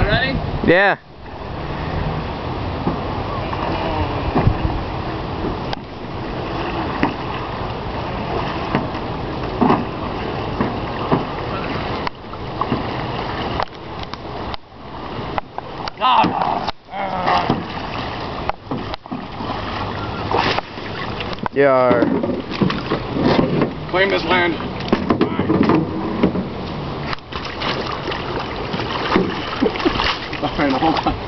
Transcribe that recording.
ready? Yeah. Yar. Claim this land. Alright, hold on.